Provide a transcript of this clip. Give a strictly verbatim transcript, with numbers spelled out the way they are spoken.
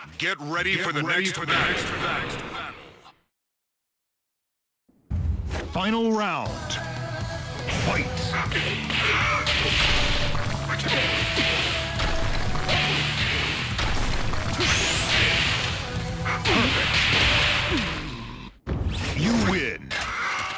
Get ready Get for the ready next for the battle. next battle. Final round. Fight!